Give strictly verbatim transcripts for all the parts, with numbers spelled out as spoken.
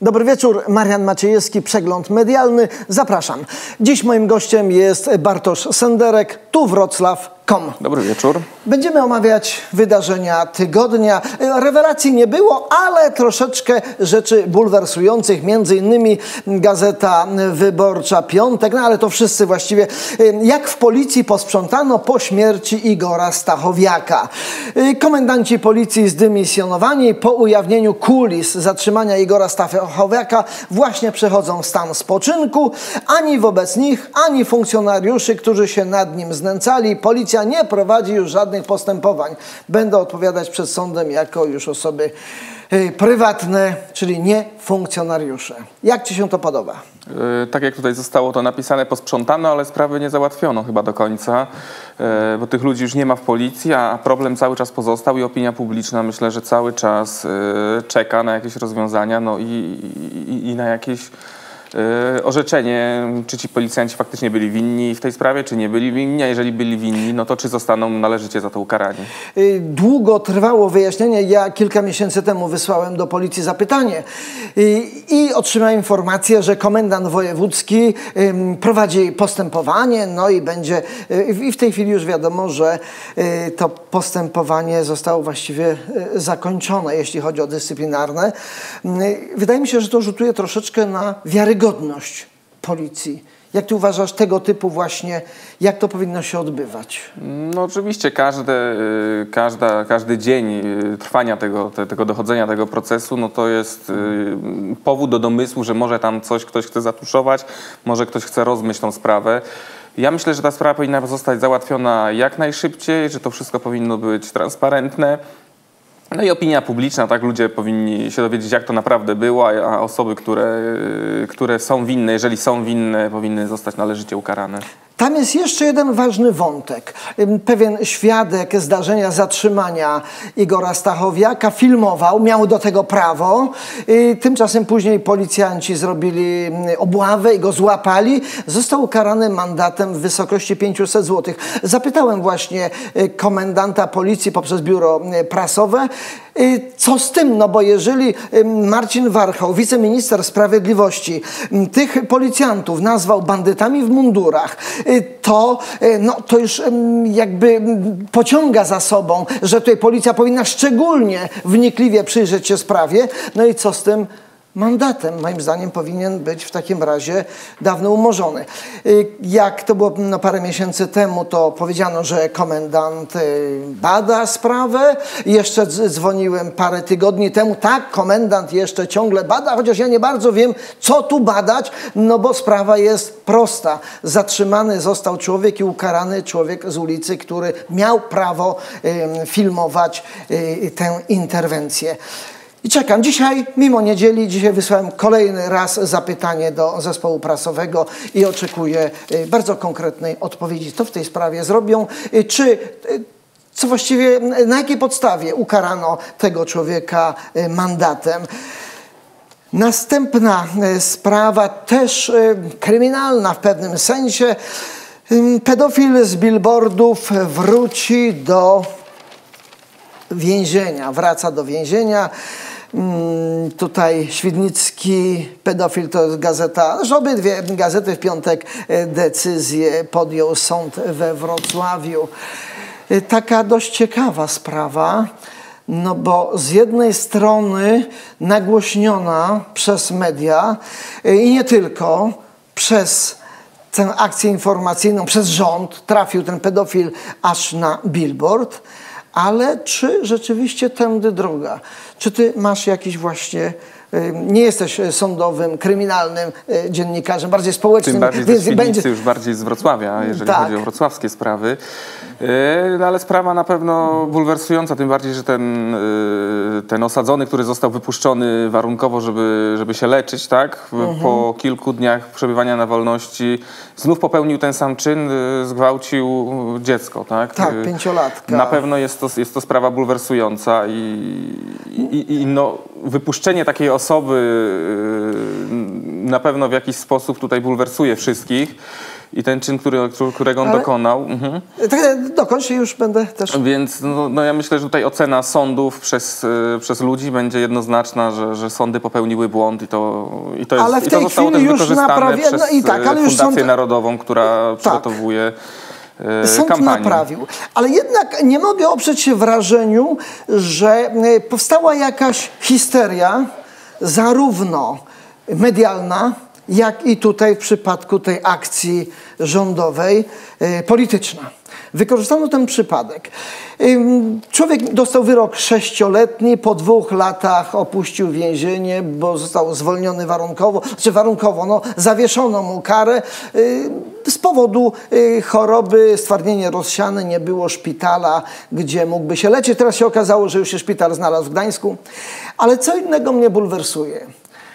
Dobry wieczór, Marian Maciejewski, Przegląd Medialny. Zapraszam. Dziś moim gościem jest Bartosz Senderek, tu Wrocław kropka com. Dobry wieczór. Będziemy omawiać wydarzenia tygodnia. Rewelacji nie było, ale troszeczkę rzeczy bulwersujących, między innymi Gazeta Wyborcza Piątek, no ale to wszyscy właściwie. Jak w policji posprzątano po śmierci Igora Stachowiaka. Komendanci policji zdymisjonowani po ujawnieniu kulis zatrzymania Igora Stachowiaka właśnie przechodzą w stan spoczynku. Ani wobec nich, ani funkcjonariuszy, którzy się nad nim znęcali, policja nie prowadzi już żadnych postępowań. Będą odpowiadać przed sądem jako już osoby y, prywatne, czyli nie funkcjonariusze. Jak ci się to podoba? Yy, tak jak tutaj zostało to napisane, posprzątano, ale sprawy nie załatwiono chyba do końca, yy, bo tych ludzi już nie ma w policji, a problem cały czas pozostał i opinia publiczna, myślę, że cały czas yy, czeka na jakieś rozwiązania, no i, i, i na jakieś Yy, orzeczenie, czy ci policjanci faktycznie byli winni w tej sprawie, czy nie byli winni, a jeżeli byli winni, no to czy zostaną należycie za to ukarani. Yy, długo trwało wyjaśnienie. Ja kilka miesięcy temu wysłałem do policji zapytanie yy, i otrzymałem informację, że komendant wojewódzki yy, prowadzi postępowanie, no i będzie, yy, i w tej chwili już wiadomo, że yy, to postępowanie zostało właściwie yy, zakończone, jeśli chodzi o dyscyplinarne. Yy, wydaje mi się, że to rzutuje troszeczkę na wiarygodność godność policji. Jak ty uważasz tego typu właśnie, jak to powinno się odbywać? No oczywiście każde, każda, każdy dzień trwania tego, te, tego dochodzenia tego procesu, no to jest powód do domysłu, że może tam coś ktoś chce zatuszować, może ktoś chce rozmyć tą sprawę. Ja myślę, że ta sprawa powinna zostać załatwiona jak najszybciej, że to wszystko powinno być transparentne. No i opinia publiczna, tak, ludzie powinni się dowiedzieć, jak to naprawdę było, a osoby, które, które są winne, jeżeli są winne, powinny zostać należycie ukarane. Tam jest jeszcze jeden ważny wątek. Pewien świadek zdarzenia zatrzymania Igora Stachowiaka filmował, miał do tego prawo. Tymczasem później policjanci zrobili obławę i go złapali. Został ukarany mandatem w wysokości pięciuset złotych. Zapytałem właśnie komendanta policji poprzez biuro prasowe, co z tym? No bo jeżeli Marcin Warchoł, wiceminister sprawiedliwości, tych policjantów nazwał bandytami w mundurach, to, no, to już jakby pociąga za sobą, że tutaj policja powinna szczególnie wnikliwie przyjrzeć się sprawie. No i co z tym mandatem? Moim zdaniem powinien być w takim razie dawno umorzony. Jak to było no, parę miesięcy temu, to powiedziano, że komendant bada sprawę. Jeszcze dzwoniłem parę tygodni temu. Tak, komendant jeszcze ciągle bada, chociaż ja nie bardzo wiem, co tu badać, no bo sprawa jest prosta. Zatrzymany został człowiek i ukarany człowiek z ulicy, który miał prawo y, filmować y, tę interwencję. I czekam. Dzisiaj, mimo niedzieli, dzisiaj wysłałem kolejny raz zapytanie do zespołu prasowego i oczekuję bardzo konkretnej odpowiedzi. Co w tej sprawie zrobią? Czy, co właściwie, na jakiej podstawie ukarano tego człowieka mandatem? Następna sprawa, też kryminalna w pewnym sensie. Pedofil z billboardów wróci do więzienia, wraca do więzienia. Hmm, tutaj świdnicki pedofil, to jest gazeta, zresztą obydwie gazety w piątek decyzję podjął sąd we Wrocławiu. Taka dość ciekawa sprawa, no bo z jednej strony nagłośniona przez media i nie tylko, przez tę akcję informacyjną, przez rząd trafił ten pedofil aż na billboard. Ale czy rzeczywiście tędy droga? Czy ty masz jakiś właśnie, nie jesteś sądowym, kryminalnym dziennikarzem, bardziej społecznym. Tym bardziej więc ze będzie już bardziej z Wrocławia, jeżeli tak. chodzi o wrocławskie sprawy. No ale sprawa na pewno bulwersująca, tym bardziej, że ten, ten osadzony, który został wypuszczony warunkowo, żeby, żeby się leczyć, tak? Mhm. Po kilku dniach przebywania na wolności znów popełnił ten sam czyn, zgwałcił dziecko, tak? Tak, pięciolatka. Na pewno jest to, jest to sprawa bulwersująca i, i, i no, wypuszczenie takiej osoby na pewno w jakiś sposób tutaj bulwersuje wszystkich. i ten czyn, który, którego on Ale... dokonał. Mhm. Tak, dokończ i już będę też... Więc no, no ja myślę, że tutaj ocena sądów przez, y, przez ludzi będzie jednoznaczna, że, że sądy popełniły błąd i to, i to, jest, ale w i tej to zostało chwili też już wykorzystane naprawia... przez no i tak, ale już Fundację sąd... Narodową, która przygotowuje y, Sąd kampanię. naprawił. Ale jednak nie mogę oprzeć się wrażeniu, że powstała jakaś histeria, zarówno medialna, jak i tutaj w przypadku tej akcji rządowej e, polityczna. Wykorzystano ten przypadek. Człowiek dostał wyrok sześcioletni, po dwóch latach opuścił więzienie, bo został zwolniony warunkowo, znaczy warunkowo, no, zawieszono mu karę z powodu choroby, stwardnienie rozsiane, nie było szpitala, gdzie mógłby się leczyć. Teraz się okazało, że już się szpital znalazł w Gdańsku. Ale co innego mnie bulwersuje.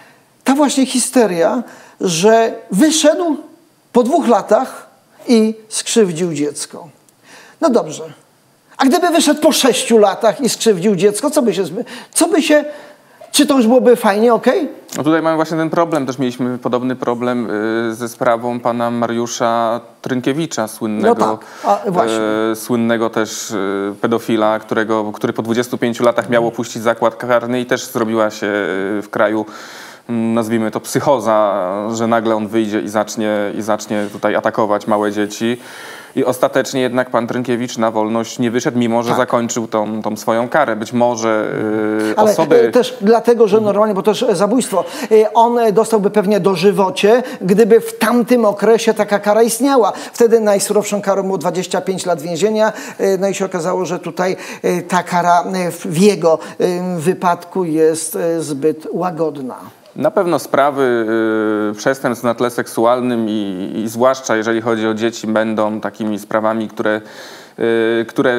Ta właśnie histeria, że wyszedł po dwóch latach i skrzywdził dziecko. No dobrze. A gdyby wyszedł po sześciu latach i skrzywdził dziecko, co by się... Co by się czy to już byłoby fajnie, okej? Okay? No tutaj mamy właśnie ten problem. Też mieliśmy podobny problem y, ze sprawą pana Mariusza Trynkiewicza, słynnego, no tak. A, właśnie. y, słynnego też y, pedofila, którego, który po dwudziestu pięciu latach miał opuścić zakład karny i też zrobiła się y, w kraju, nazwijmy to, psychoza, że nagle on wyjdzie i zacznie, i zacznie tutaj atakować małe dzieci. I ostatecznie jednak pan Trynkiewicz na wolność nie wyszedł, mimo że tak. zakończył tą, tą swoją karę. Być może yy, Ale osoby... też dlatego, że normalnie, bo też zabójstwo, on dostałby pewnie dożywocie, gdyby w tamtym okresie taka kara istniała. Wtedy najsurowszą karą było dwadzieścia pięć lat więzienia. No i się okazało, że tutaj ta kara w jego wypadku jest zbyt łagodna. Na pewno sprawy y, przestępstw na tle seksualnym i, i zwłaszcza jeżeli chodzi o dzieci będą takimi sprawami, które, y, które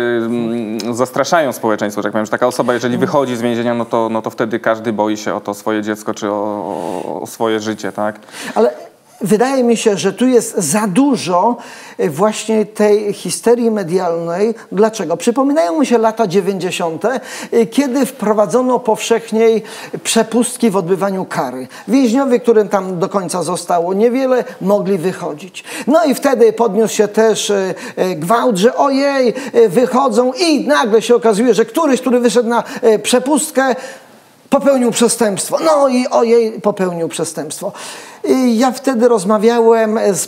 y, zastraszają społeczeństwo. Tak powiem, że taka osoba, jeżeli wychodzi z więzienia, no to, no to wtedy każdy boi się o to swoje dziecko czy o, o swoje życie, tak? Ale wydaje mi się, że tu jest za dużo właśnie tej histerii medialnej. Dlaczego? Przypominają mi się lata dziewięćdziesiąte, kiedy wprowadzono powszechniej przepustki w odbywaniu kary. Więźniowie, którym tam do końca zostało niewiele, mogli wychodzić. No i wtedy podniósł się też gwałt, że ojej, wychodzą i nagle się okazuje, że któryś, który wyszedł na przepustkę, popełnił przestępstwo. No i ojej, popełnił przestępstwo. Ja wtedy rozmawiałem z,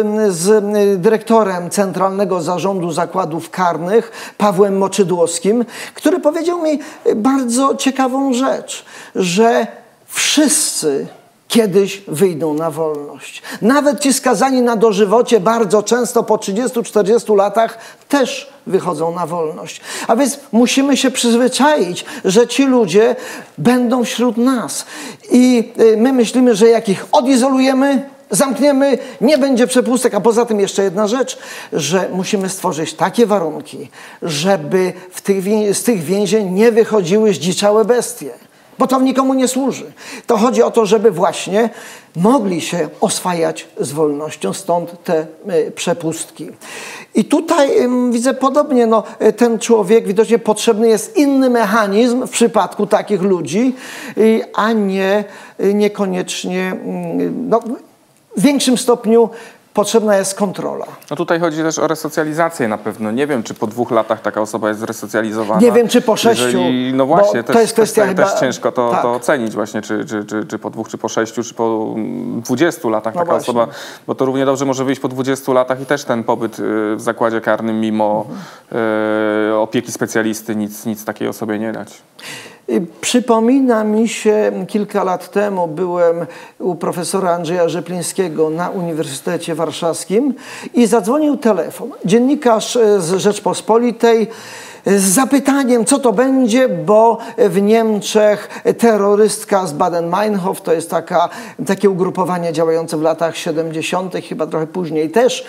z dyrektorem Centralnego Zarządu Zakładów Karnych, Pawłem Moczydłowskim, który powiedział mi bardzo ciekawą rzecz, że wszyscy kiedyś wyjdą na wolność. Nawet ci skazani na dożywocie bardzo często po trzydziestu czterdziestu latach też wychodzą na wolność. A więc musimy się przyzwyczaić, że ci ludzie będą wśród nas. I my myślimy, że jak ich odizolujemy, zamkniemy, nie będzie przepustek. A poza tym jeszcze jedna rzecz, że musimy stworzyć takie warunki, żeby w tych, z tych więzień nie wychodziły zdziczałe bestie. Bo to nikomu nie służy. To chodzi o to, żeby właśnie mogli się oswajać z wolnością, stąd te y, przepustki. I tutaj y, widzę podobnie, no, ten człowiek, widocznie potrzebny jest inny mechanizm w przypadku takich ludzi, y, a nie y, niekoniecznie y, no, w większym stopniu potrzebna jest kontrola. No tutaj chodzi też o resocjalizację na pewno. Nie wiem, czy po dwóch latach taka osoba jest zresocjalizowana. Nie wiem, czy po sześciu. Jeżeli, no właśnie, też, to jest kwestia też, chyba, też ciężko to, tak. to ocenić właśnie, czy, czy, czy, czy po dwóch, czy po sześciu, czy po dwudziestu latach no taka właśnie. osoba, bo to równie dobrze może wyjść po dwudziestu latach i też ten pobyt w zakładzie karnym mimo mhm. e, opieki specjalisty nic, nic takiej osobie nie dać. Przypomina mi się, kilka lat temu byłem u profesora Andrzeja Rzeplińskiego na Uniwersytecie Warszawskim i zadzwonił telefon. Dziennikarz z Rzeczpospolitej z zapytaniem, co to będzie, bo w Niemczech terrorystka z Baden-Meinhof, to jest taka, takie ugrupowanie działające w latach siedemdziesiątych, chyba trochę później też,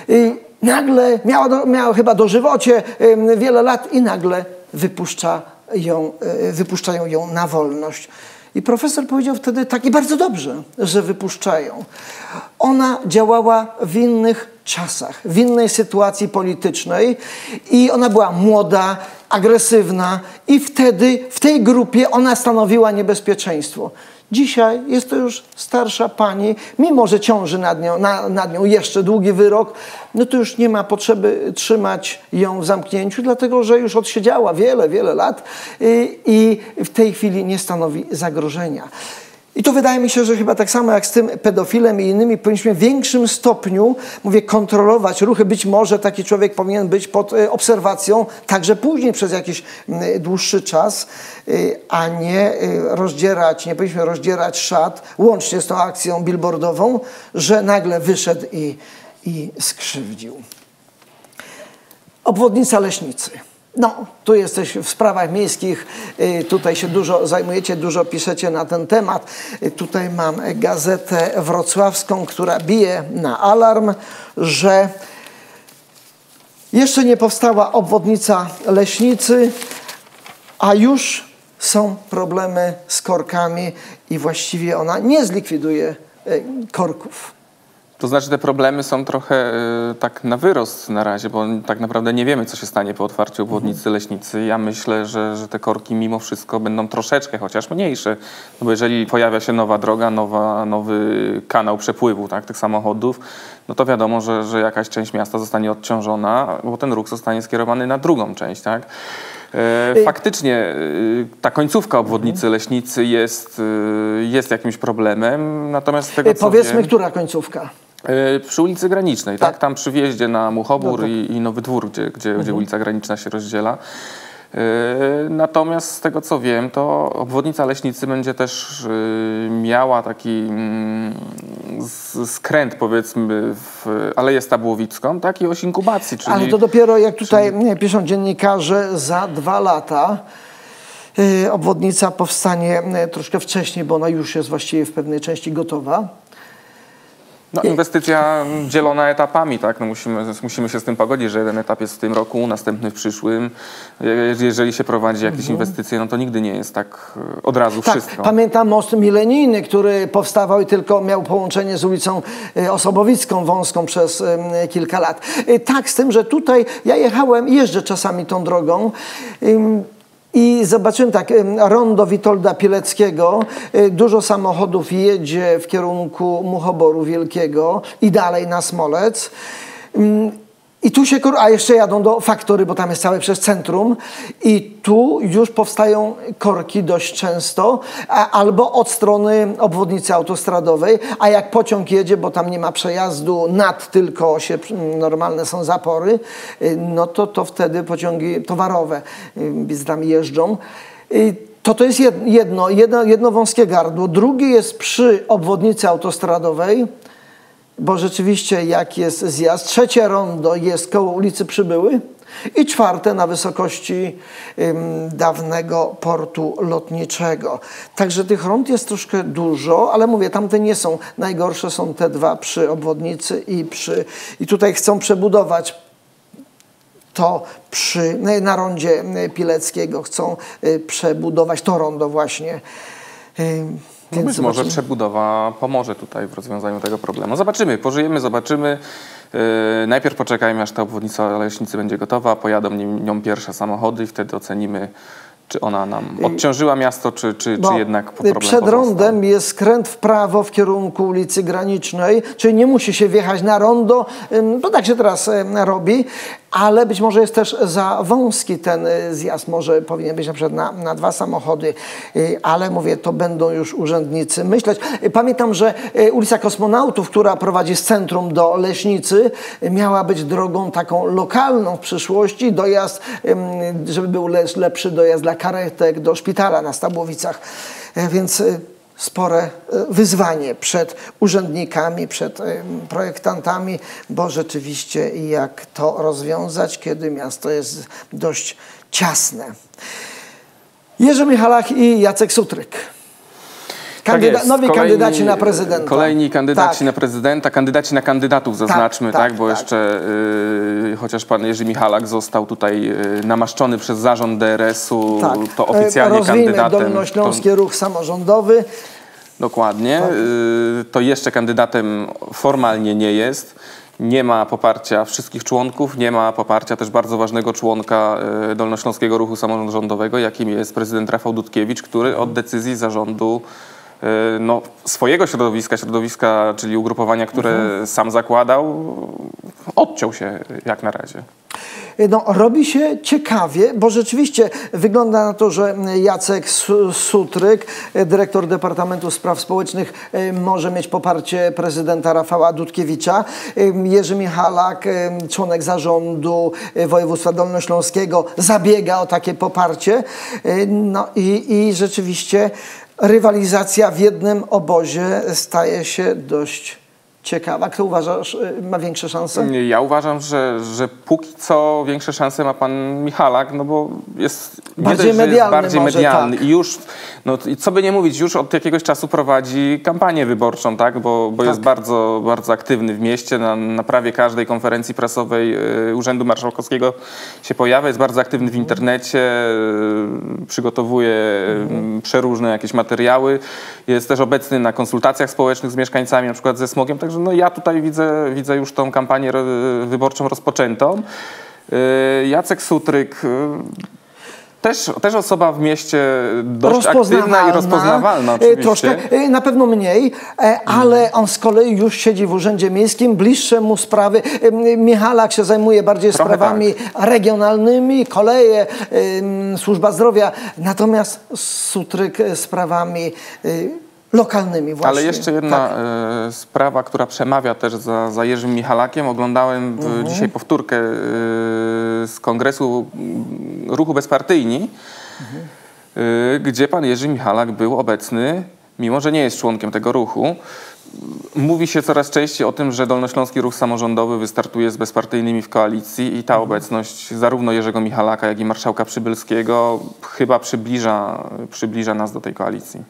nagle miała, do, miała chyba dożywocie wiele lat i nagle wypuszcza ją, wypuszczają ją na wolność. I profesor powiedział wtedy tak, i bardzo dobrze, że wypuszczają. Ona działała w innych czasach, w innej sytuacji politycznej i ona była młoda, agresywna i wtedy w tej grupie ona stanowiła niebezpieczeństwo. Dzisiaj jest to już starsza pani, mimo że ciąży nad nią, na, nad nią jeszcze długi wyrok, no to już nie ma potrzeby trzymać ją w zamknięciu, dlatego że już odsiedziała wiele, wiele lat i, i w tej chwili nie stanowi zagrożenia. I to wydaje mi się, że chyba tak samo jak z tym pedofilem i innymi powinniśmy w większym stopniu, mówię, kontrolować ruchy. Być może taki człowiek powinien być pod obserwacją także później przez jakiś dłuższy czas, a nie rozdzierać, nie powinniśmy rozdzierać szat, łącznie z tą akcją billboardową, że nagle wyszedł i, i skrzywdził. Obwodnica Leśnicy. No, tu jesteś w sprawach miejskich, tutaj się dużo zajmujecie, dużo piszecie na ten temat. Tutaj mam gazetę wrocławską, która bije na alarm, że jeszcze nie powstała obwodnica Leśnicy, a już są problemy z korkami i właściwie ona nie zlikwiduje korków. To znaczy te problemy są trochę y, tak na wyrost na razie, bo tak naprawdę nie wiemy, co się stanie po otwarciu obwodnicy Leśnicy. Ja myślę, że, że te korki mimo wszystko będą troszeczkę chociaż mniejsze, no bo jeżeli pojawia się nowa droga, nowa, nowy kanał przepływu, tak, tych samochodów, no to wiadomo, że, że jakaś część miasta zostanie odciążona, bo ten ruch zostanie skierowany na drugą część, tak. Faktycznie ta końcówka obwodnicy Leśnicy jest, jest jakimś problemem, natomiast z tego, co Powiedzmy, wiem, która końcówka? przy ulicy Granicznej, tak? Tak. Tam przy wjeździe na Muchobór No tak. i, i Nowy Dwór, gdzie, gdzie, Mhm. gdzie ulica Graniczna się rozdziela. Yy, natomiast z tego, co wiem, to obwodnica Leśnicy będzie też yy, miała taki yy, skręt, powiedzmy, w Aleję Stabłowicką, tak? I oś inkubacji, czyli... Ale to dopiero, jak tutaj czyli... piszą dziennikarze, za dwa lata yy, obwodnica powstanie yy, troszkę wcześniej, bo ona już jest właściwie w pewnej części gotowa. No, inwestycja dzielona etapami, tak? No musimy, musimy się z tym pogodzić, że jeden etap jest w tym roku, następny w przyszłym. Jeżeli się prowadzi jakieś mhm. inwestycje, no to nigdy nie jest tak od razu tak, wszystko. Pamiętam most milenijny, który powstawał i tylko miał połączenie z ulicą Osobowicką wąską przez kilka lat. Tak, z tym, że tutaj ja jechałem, jeżdżę czasami tą drogą. I zobaczyłem tak, rondo Witolda Pileckiego, dużo samochodów jedzie w kierunku Muchoboru Wielkiego i dalej na Smolec. I tu się, a jeszcze jadą do Faktory, bo tam jest całe przez centrum i tu już powstają korki dość często, a, albo od strony obwodnicy autostradowej, a jak pociąg jedzie, bo tam nie ma przejazdu nad, tylko się, normalne są zapory, no to, to wtedy pociągi towarowe tam jeżdżą. To to jest jedno, jedno, jedno wąskie gardło. Drugie jest przy obwodnicy autostradowej, bo rzeczywiście jak jest zjazd. Trzecie rondo jest koło ulicy Przybyły i czwarte na wysokości ym, dawnego portu lotniczego. Także tych rond jest troszkę dużo, ale mówię, tamte nie są najgorsze, są te dwa przy obwodnicy i przy... I tutaj chcą przebudować to przy, na rondzie Pileckiego, chcą y, przebudować to rondo właśnie. Y, No być może przebudowa pomoże tutaj w rozwiązaniu tego problemu. Zobaczymy, pożyjemy, zobaczymy. Yy, najpierw poczekajmy, aż ta obwodnica Leśnicy będzie gotowa, pojadą nią pierwsze samochody i wtedy ocenimy, czy ona nam odciążyła miasto, czy, czy, czy jednak problem przed pozostał. rondem jest skręt w prawo w kierunku ulicy Granicznej, czyli nie musi się wjechać na rondo, to tak się teraz robi, ale być może jest też za wąski ten zjazd, może powinien być na przykład na, na dwa samochody, ale mówię, to będą już urzędnicy myśleć. Pamiętam, że ulica Kosmonautów, która prowadzi z centrum do Leśnicy, miała być drogą taką lokalną w przyszłości, dojazd, żeby był lepszy dojazd dla karetek do szpitala na Stabłowicach, więc spore wyzwanie przed urzędnikami, przed projektantami, bo rzeczywiście jak to rozwiązać, kiedy miasto jest dość ciasne. Jerzy Michalak i Jacek Sutryk. Kandyda tak nowi kolejni, kandydaci na prezydenta. Kolejni kandydaci tak. na prezydenta, kandydaci na kandydatów zaznaczmy, tak, tak, tak bo tak. jeszcze y, chociaż pan Jerzy Michalak został tutaj y, namaszczony przez zarząd D R S-u, tak. to oficjalnie Rozwijmy kandydatem. Dolnośląski to, Ruch Samorządowy. Dokładnie. Tak. Y, to jeszcze kandydatem formalnie nie jest. Nie ma poparcia wszystkich członków, nie ma poparcia też bardzo ważnego członka y, Dolnośląskiego Ruchu Samorządowego, jakim jest prezydent Rafał Dudkiewicz, który od decyzji zarządu no, swojego środowiska, środowiska, czyli ugrupowania, które mhm. sam zakładał, odciął się jak na razie. No, robi się ciekawie, bo rzeczywiście wygląda na to, że Jacek Sutryk, dyrektor Departamentu Spraw Społecznych, może mieć poparcie prezydenta Rafała Dudkiewicza. Jerzy Michalak, członek zarządu województwa dolnośląskiego, zabiega o takie poparcie. No i, i rzeczywiście rywalizacja w jednym obozie staje się dość ciekawa. Kto uważasz, ma większe szanse? Ja uważam, że, że póki co większe szanse ma pan Michalak, no bo jest bardziej dość, medialny, jest bardziej może, medialny tak. i już, no i co by nie mówić, już od jakiegoś czasu prowadzi kampanię wyborczą, tak? Bo, bo tak. jest bardzo, bardzo aktywny w mieście, na, na prawie każdej konferencji prasowej y, Urzędu Marszałkowskiego się pojawia, jest bardzo aktywny w internecie, y, przygotowuje y, przeróżne jakieś materiały, jest też obecny na konsultacjach społecznych z mieszkańcami, na przykład ze smogiem, także no ja tutaj widzę, widzę już tą kampanię wyborczą rozpoczętą. Jacek Sutryk, też, też osoba w mieście dość aktywna i rozpoznawalna oczywiście. Troszkę, na pewno mniej, ale on z kolei już siedzi w Urzędzie Miejskim, bliższe mu sprawy. Michalak się zajmuje bardziej Trochę sprawami tak. regionalnymi, koleje, służba zdrowia, natomiast Sutryk sprawami lokalnymi właśnie. Ale jeszcze jedna tak. e, sprawa, która przemawia też za, za Jerzym Michalakiem. Oglądałem w, mhm. dzisiaj powtórkę e, z kongresu Ruchu Bezpartyjni, mhm. e, gdzie pan Jerzy Michalak był obecny, mimo że nie jest członkiem tego ruchu. Mówi się coraz częściej o tym, że Dolnośląski Ruch Samorządowy wystartuje z bezpartyjnymi w koalicji i ta mhm. obecność zarówno Jerzego Michalaka, jak i marszałka Przybylskiego chyba przybliża, przybliża nas do tej koalicji.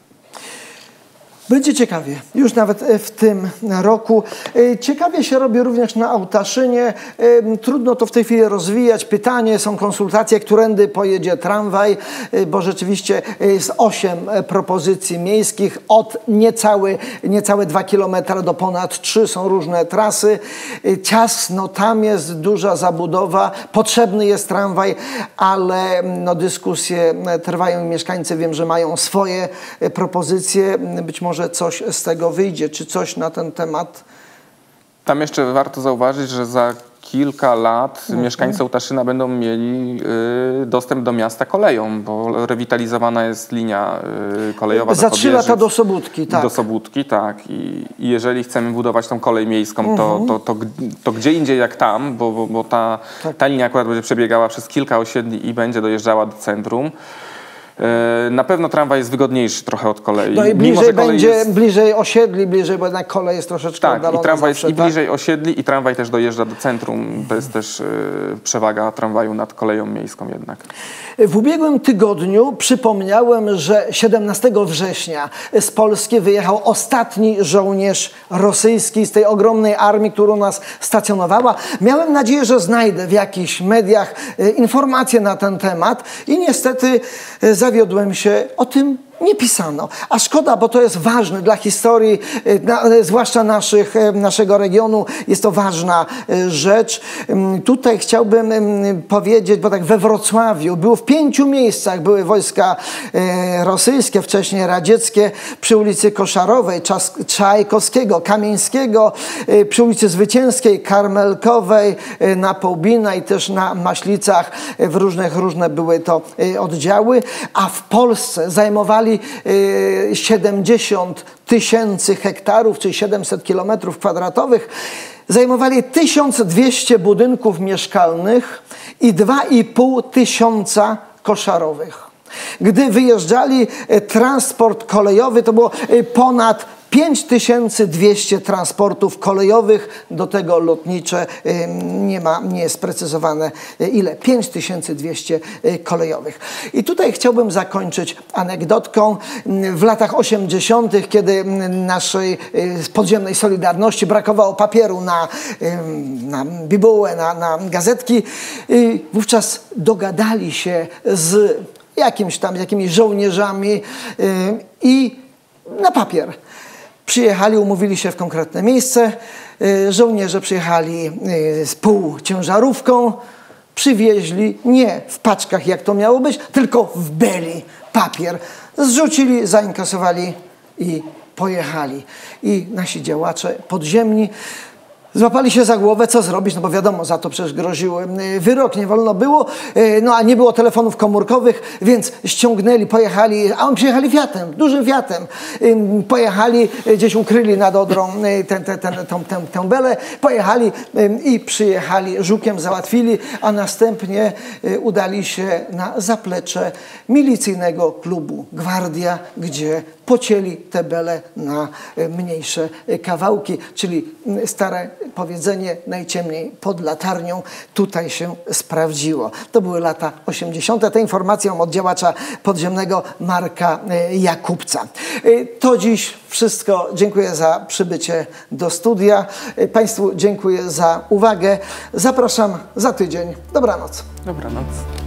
Będzie ciekawie, już nawet w tym roku. Ciekawie się robi również na Ołtaszynie. Trudno to w tej chwili rozwijać. Pytanie, są konsultacje, którędy pojedzie tramwaj, bo rzeczywiście jest osiem propozycji miejskich. Od niecałe, niecałe dwa kilometry do ponad trzy są różne trasy. Ciasno, tam jest duża zabudowa. Potrzebny jest tramwaj, ale no, dyskusje trwają i mieszkańcy wiem, że mają swoje propozycje. Być może coś z tego wyjdzie. Czy coś na ten temat? Tam jeszcze warto zauważyć, że za kilka lat mhm. mieszkańcy Ołtaszyna będą mieli y, dostęp do miasta koleją, bo rewitalizowana jest linia y, kolejowa. Za trzy lata do Sobótki, tak. Do Sobótki, tak. I, i jeżeli chcemy budować tą kolej miejską, mhm. to, to, to, to gdzie indziej jak tam, bo, bo, bo ta, tak. ta linia akurat będzie przebiegała przez kilka osiedli i będzie dojeżdżała do centrum. Na pewno tramwaj jest wygodniejszy trochę od kolei. No i bliżej Mimo, będzie, jest... bliżej osiedli, bliżej, bo jednak kolej jest troszeczkę tak, oddalona. i tramwaj zawsze, jest tak? i bliżej osiedli, i tramwaj też dojeżdża do centrum. To jest też y, przewaga tramwaju nad koleją miejską jednak. W ubiegłym tygodniu przypomniałem, że siedemnastego września z Polski wyjechał ostatni żołnierz rosyjski z tej ogromnej armii, która u nas stacjonowała. Miałem nadzieję, że znajdę w jakichś mediach informacje na ten temat i niestety zawiodłem się, o tym nie pisano. A szkoda, bo to jest ważne dla historii, na, zwłaszcza naszych, naszego regionu. Jest to ważna rzecz. Tutaj chciałbym powiedzieć, bo tak we Wrocławiu było w pięciu miejscach były wojska rosyjskie, wcześniej radzieckie, przy ulicy Koszarowej, Czajkowskiego, Kamieńskiego, przy ulicy Zwycięskiej, Karmelkowej, na Połbina i też na Maślicach. W różnych, różne były to oddziały. A w Polsce zajmowali siedemdziesiąt tysięcy hektarów, czyli siedemset kilometrów kwadratowych. Zajmowali tysiąc dwieście budynków mieszkalnych i dwa i pół tysiąca koszarowych. Gdy wyjeżdżali transport kolejowy, to było ponad pięć tysięcy dwieście transportów kolejowych, do tego lotnicze, nie ma, nie jest sprecyzowane ile, pięć tysięcy dwieście kolejowych. I tutaj chciałbym zakończyć anegdotką. W latach osiemdziesiątych, kiedy naszej podziemnej Solidarności brakowało papieru na, na bibułę, na, na gazetki, wówczas dogadali się z jakimś tam, jakimiś żołnierzami i na papier. Przyjechali, umówili się w konkretne miejsce. Żołnierze przyjechali z półciężarówką, przywieźli nie w paczkach, jak to miało być, tylko w beli papier. Zrzucili, zainkasowali i pojechali. I nasi działacze podziemni złapali się za głowę, co zrobić, no bo wiadomo, za to przecież groził wyrok, nie wolno było, no a nie było telefonów komórkowych, więc ściągnęli, pojechali, a on przyjechali Fiatem, dużym Fiatem, pojechali, gdzieś ukryli nad Odrą ten, ten, ten, tą, tę, tę belę, pojechali i przyjechali, Żukiem załatwili, a następnie udali się na zaplecze milicyjnego klubu Gwardia, gdzie pocięli te bele na mniejsze kawałki, czyli stare powiedzenie najciemniej pod latarnią tutaj się sprawdziło. To były lata osiemdziesiąte. Tę informację od działacza podziemnego Marka Jakubca. To dziś wszystko. Dziękuję za przybycie do studia. Państwu dziękuję za uwagę. Zapraszam za tydzień. Dobranoc. Dobranoc.